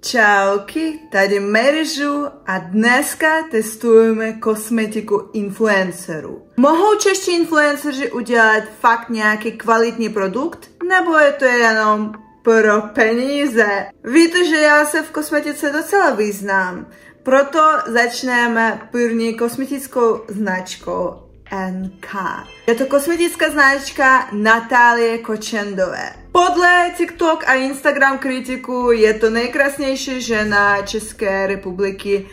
Čauky, tady Meržu a dneska testujeme kosmetiku influencerů. Mohou čeští influenceři udělat fakt nějaký kvalitní produkt, nebo je to jenom pro peníze? Víte, že já se v kosmetice docela vyznám, proto začneme první kosmetickou značkou NK. Je to kosmetická značka Natálie Kočendové. Podle TikTok a Instagram kritiku je to nejkrásnější žena České republiky.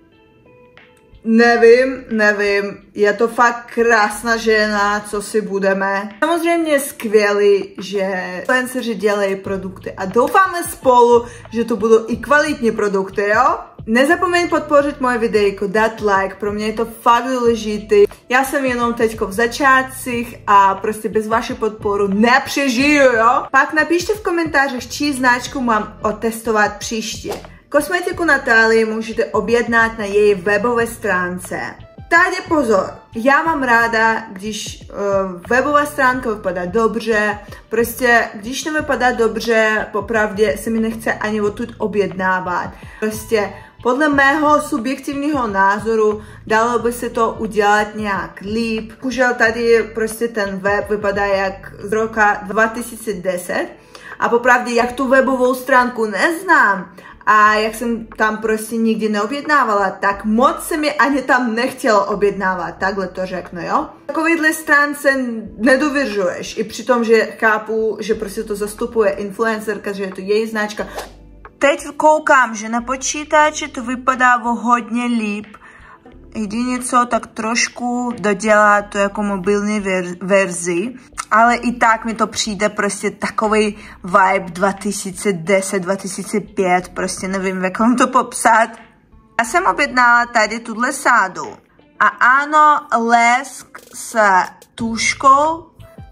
Nevím, je to fakt krásná žena, co si budeme. Samozřejmě je skvělý, že influenceři dělají produkty a doufáme spolu, že to budou i kvalitní produkty, jo? Nezapomeň podpořit moje videjko, dát like, pro mě je to fakt důležitý. Já jsem jenom teďko v začátcích a prostě bez vaší podporu nepřežiju, jo? Pak napište v komentářích, čí značku mám otestovat příště. Kosmetiku Natálie můžete objednat na její webové stránce. Tady pozor, já mám ráda, když webová stránka vypadá dobře, prostě když nevypadá dobře, popravdě se mi nechce ani odtud objednávat. Prostě podle mého subjektivního názoru dalo by se to udělat nějak líp. Bohužel tady prostě ten web vypadá jak z roka 2010 a popravdě jak tu webovou stránku neznám a jak jsem tam prostě nikdy neobjednávala, tak moc se mi ani tam nechtělo objednávat, takhle to řeknu, jo? Takovýhle stránce nedůvěřuješ, i při tom, že chápu, že prostě to zastupuje influencerka, že je to její značka. Teď koukám, že na počítači to vypadá hodně líp. Jedině co, tak trošku dodělat to jako mobilní verzi, ale i tak mi to přijde prostě takový vibe 2010, 2005, prostě nevím, jak vám to popsat. Já jsem objednala tady tuhle sádu a ano, lesk s tuškou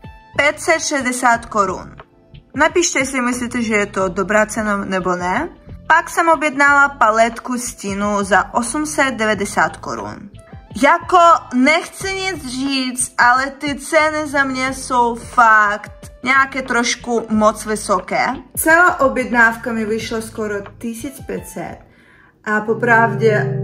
560 korun. Napište, jestli myslíte, že je to dobrá cena nebo ne. Pak jsem objednala paletku stínu za 890 korun. Jako nechci nic říct, ale ty ceny za mě jsou fakt nějaké trošku moc vysoké. Celá objednávka mi vyšla skoro 1500 a popravdě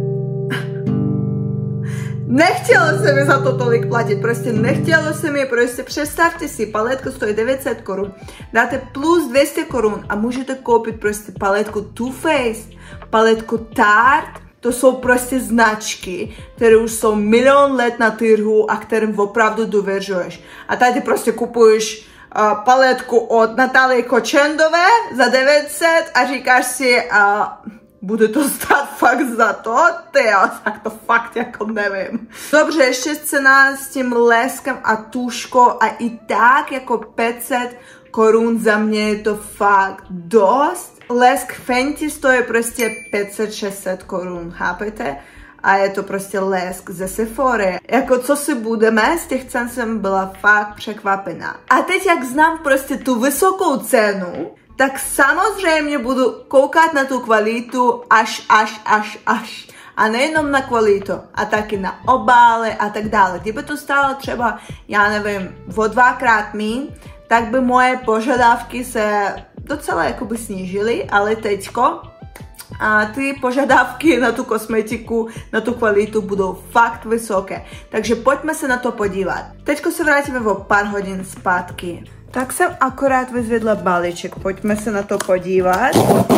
nechtělo se mi za to tolik platit, prostě nechtělo se mi, prostě představte si, paletka stojí 900 korun, dáte plus 200 korun a můžete koupit prostě paletku Too Faced, paletku Tarte, to jsou prostě značky, které už jsou milion let na trhu a kterým opravdu důvěřuješ. A tady prostě kupuješ paletku od Natálie Kočendové za 900 a říkáš si, bude to stát fakt za to? Tyjo, tak to fakt jako nevím. Dobře, ještě cena s tím leskem a tuškou a i tak jako 500 korun za mě je to fakt dost. Lesk Fenty stojí prostě 500-600 korun, chápete? A je to prostě lesk ze Sephory. Jako co si budeme, z těch cen jsem byla fakt překvapená. A teď jak znám prostě tu vysokou cenu, tak samozřejmě budu koukat na tu kvalitu až. A nejenom na kvalitu, a taky na obály a tak dále. Kdyby to stálo třeba, já nevím, o 2x míň, tak by moje požadavky se docela jakoby snížily, ale teďko a ty požadavky na tu kosmetiku, na tu kvalitu budou fakt vysoké. Takže pojďme se na to podívat. Teďko se vrátíme o pár hodin zpátky. Tak jsem akorát vyzvedla balíček, pojďme se na to podívat.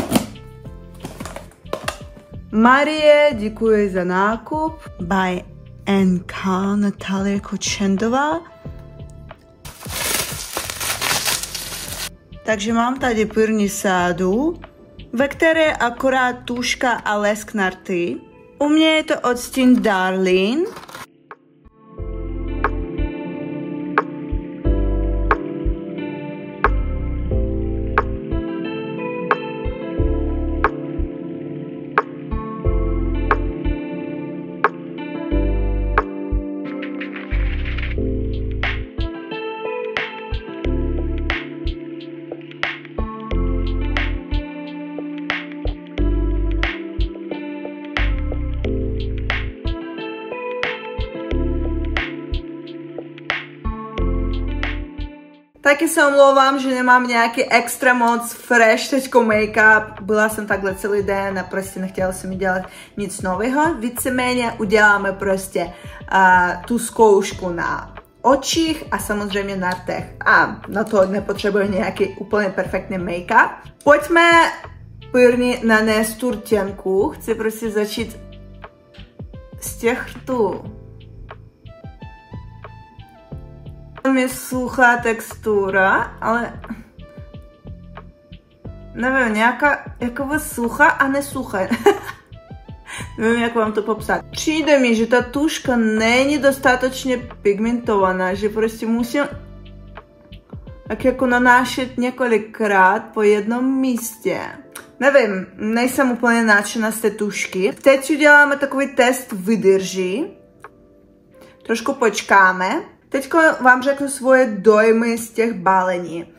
Marie, děkuji za nákup. By NK Natálie Kočendová. Takže mám tady první sádu, ve které je akorát tuška a lesk na rty. U mě je to odstín Darling. taky se omlouvám, že nemám nějaký extra moc fresh teďko make-up. Byla jsem takhle celý den a prostě nechtěla jsem mi dělat nic nového. Víceméně uděláme prostě tu zkoušku na očích a samozřejmě na rtech. A na to nepotřebuje nějaký úplně perfektní make-up. Pojďme první nanést tu rtěnku. Chci prostě začít z těch rtů. Mi suchá textura, ale nevím, nějaká jakoby suchá a nesuchá. Nevím, jak vám to popsat. Přijde mi, že ta tuška není dostatečně pigmentovaná, že prostě musím tak jako nanášet několikrát po jednom místě. Nevím, nejsem úplně nadšená z té tušky. Teď uděláme takový test vydrží. Trošku počkáme. Teď vám řeknu svoje dojmy z těch balení.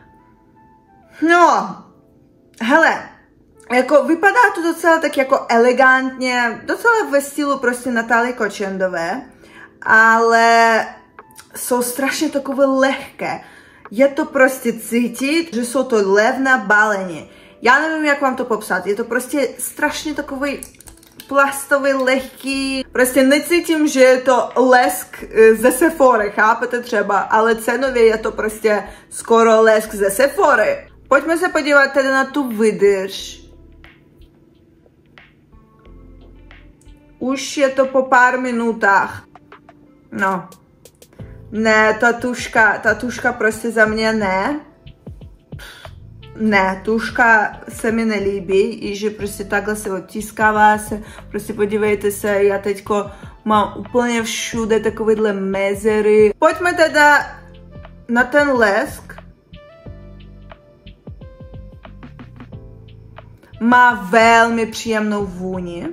No, hele, jako vypadá to docela tak jako elegantně, docela ve stylu prostě Natálie Kočendové, ale jsou strašně takové lehké. Je to prostě cítit, že jsou to levná balení. Já nevím, jak vám to popsat, je to prostě strašně takový plastový, lehký, prostě necítím, že je to lesk ze Sephory, chápete třeba, ale cenově je to prostě skoro lesk ze Sephory. Pojďme se podívat tedy na tu vydrž. Už je to po pár minutách. No. Ne, ta tuška prostě za mě ne. Ne, tuška se mi nelíbí, i že prostě takhle se odtiskává se, prostě podívejte se, já teďko mám úplně všude takovýhle mezery. Pojďme teda na ten lesk. Má velmi příjemnou vůni.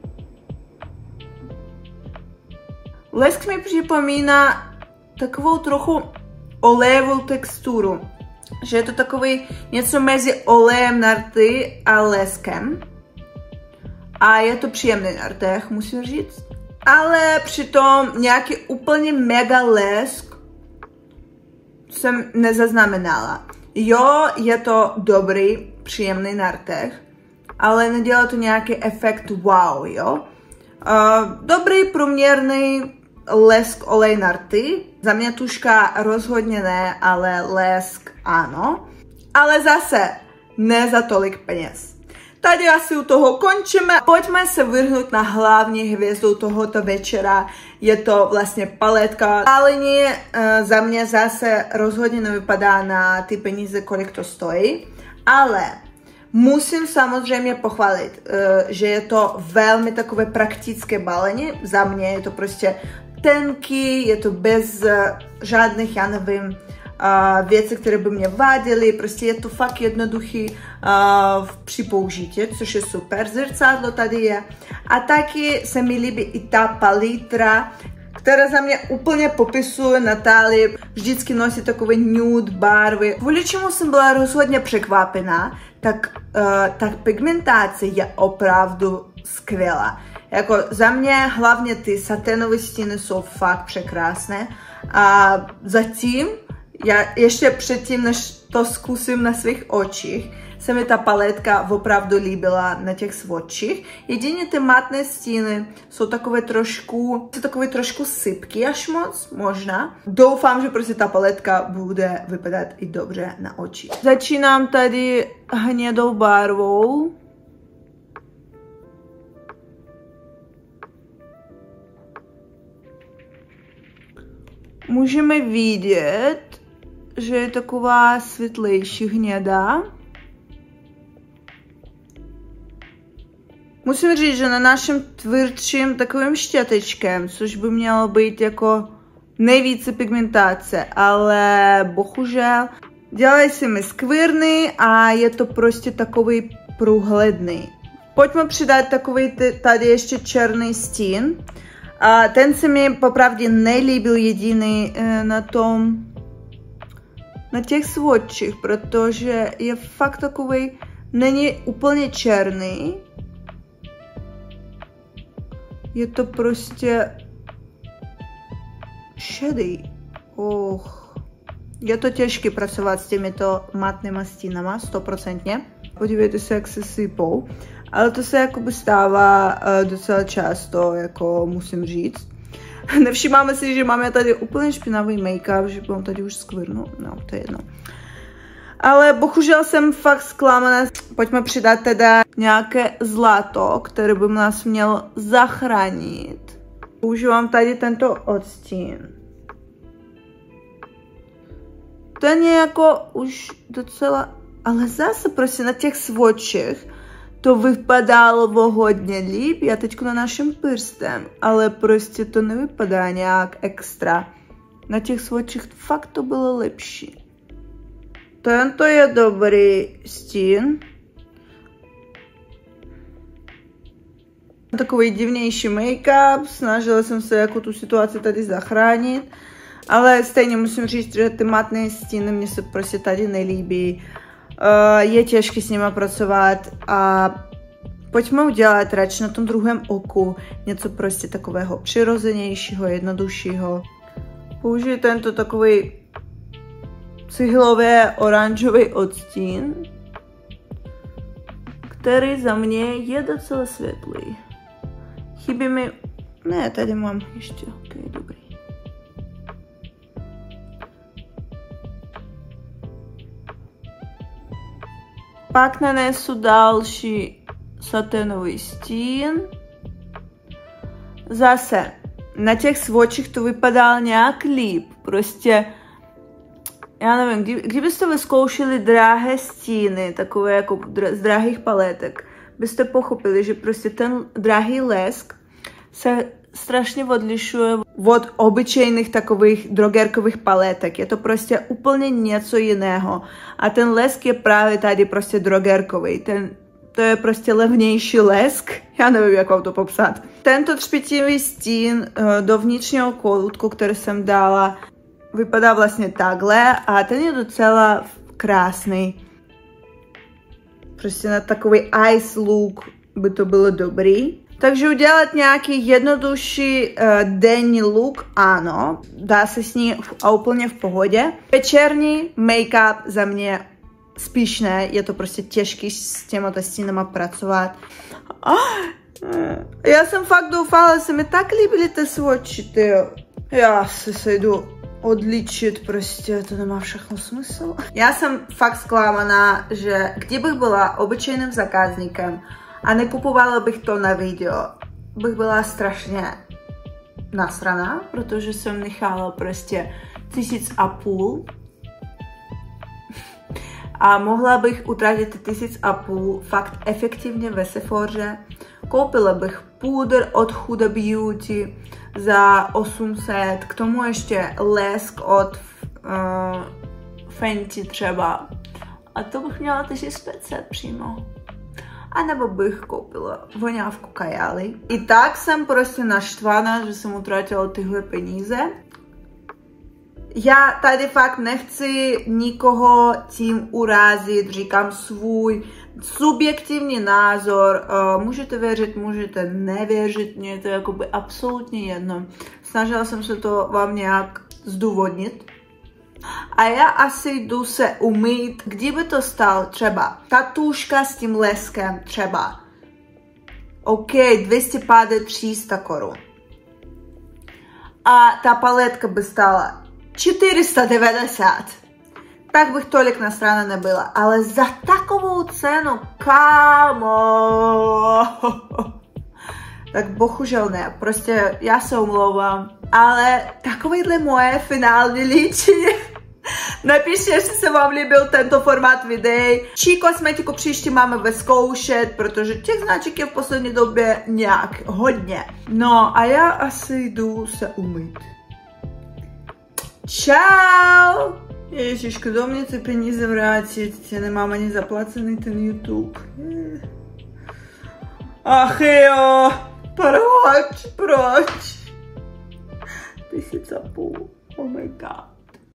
Lesk mi připomíná takovou trochu olejovou texturu. Že je to takový něco mezi olejem na rty a leskem. A je to příjemný na rtech, musím říct. Ale přitom nějaký úplně mega lesk jsem nezaznamenala. Jo, je to dobrý, příjemný na rtech, ale nedělá to nějaký efekt wow, jo. Dobrý, průměrný lesk olej na rty. Za mě tuška rozhodně ne, ale lesk ano. Ale zase ne za tolik peněz. Tady asi u toho končíme. Pojďme se vrhnout na hlavní hvězdu tohoto večera. Je to vlastně paletka. Balení za mě zase rozhodně nevypadá na ty peníze, kolik to stojí. Ale musím samozřejmě pochválit, že je to velmi takové praktické balení. Za mě je to prostě tenký, je to bez žádných, já nevím, věci, které by mě vadily, prostě je to fakt jednoduchý při použití, což je super. Zrcadlo tady je. A taky se mi líbí i ta palitra, která za mě úplně popisuje Natálii. Vždycky nosí takové nude barvy. Kvůli čemu jsem byla rozhodně překvapená, tak ta pigmentace je opravdu skvělá. Jako za mě hlavně ty saténové stíny jsou fakt překrásné. A zatím, já ještě předtím, než to zkusím na svých očích, se mi ta paletka opravdu líbila na těch swatchích. Jedině ty matné stíny jsou takové trošku sypky až moc, možná. Doufám, že prostě ta paletka bude vypadat i dobře na očích. Začínám tady hnědou barvou. Můžeme vidět, že je taková světlejší hněda. Musím říct, že na našem tvrdším takovým štětečkem, což by mělo být jako nejvíce pigmentace, ale bohužel dělají se mi skvrny a je to prostě takový průhledný. Pojďme přidat takový tady ještě černý stín. A ten se mi popravdě nejlíbil jediný na těch swatchích, protože je fakt takový, není úplně černý. Je to prostě šedý. Je to těžké pracovat s těmito matnými stínama, 100%. Podívejte se, jak se sypou. Ale to se jakoby stává docela často, jako musím říct. Nevšímáme si, že máme tady úplně špinavý make-up, že mám tady už skvrnu. No, to je jedno. Ale bohužel jsem fakt zklamaná. Pojďme přidat teda nějaké zlato, které by nás mělo zachránit. Používám tady tento odstín. Ten je jako už docela... Ale zase prostě na těch swatchech to vypadalo hodně líp. Já teďko na našem prstem, ale prostě to nevypadá nějak extra. Na těch swatchech fakt to bylo lepší. Tento je dobrý stín. Takový divnější make-up. Snažila jsem se jako tu situaci tady zachránit. Ale stejně musím říct, že ty matné stíny mě se prostě tady nelíbí. Je těžké s nimi pracovat a pojďme udělat radši na tom druhém oku něco prostě takového přirozenějšího, jednoduššího. Použiju tento takový cihlově oranžový odstín, který za mě je docela světlý. Chybí mi... Ne, tady mám ještě, ok, dobrý. Pak nanesu další saténový stín. Zase, na těch swatchích to vypadalo nějak líp. Prostě, já nevím, kdybyste vyzkoušeli drahé stíny, takové jako z drahých paletek, byste pochopili, že prostě ten drahý lesk se strašně odlišuje od obyčejných takových drogerkových paletek. Je to prostě úplně něco jiného. A ten lesk je právě tady prostě drogerkový. To je prostě levnější lesk. Já nevím, jak vám to popsat. Tento třpitivý stín do vnitřního koutku, který jsem dala, vypadá vlastně takhle a ten je docela krásný. Prostě na takový ice look by to bylo dobrý. Takže udělat nějaký jednodušší denní look, ano, dá se s ní úplně v pohodě. Večerní make-up za mě spíš ne, je to prostě těžký s těma stínama pracovat. Já jsem fakt doufala, že se mi tak líbily ty swatchy, tyjo. Já se jdu odličit, prostě to nemá všechno smysl. Já jsem fakt zklamaná, že kdybych byla obyčejným zákazníkem a nekupovala bych to na video, bych byla strašně nasraná, protože jsem nechala prostě 1500 a mohla bych utratit 1500 fakt efektivně ve Sephoře. Koupila bych pudr od Huda Beauty za 800, k tomu ještě lesk od Fenty třeba a to bych měla 1500 přímo. A nebo bych koupila voňávku Kajali. I tak jsem prostě naštvaná, že jsem utratila tyhle peníze. Já tady fakt nechci nikoho tím urazit, říkám svůj subjektivní názor. Můžete věřit, můžete nevěřit, mě je to jakoby absolutně jedno. Snažila jsem se to vám nějak zdůvodnit. A já asi jdu se umýt, kdyby to stalo třeba tatuška s tím leskem, třeba OK, 250-300 korun. A ta paletka by stála 490. Tak bych tolik nasrána nebyla, ale za takovou cenu, kámo. Tak bohužel ne, prostě já se omlouvám, ale takovýhle moje finální líčení. Napište, jestli se vám líbil tento formát videí. Čí kosmetiku příště máme vyzkoušet, protože těch značek je v poslední době nějak hodně. No a já asi jdu se umýt. Čau! Ježiško, kdo mě ty peníze vrátit? Já nemám ani zaplacený ten YouTube. Ach jo, proč? 1500, oh my god.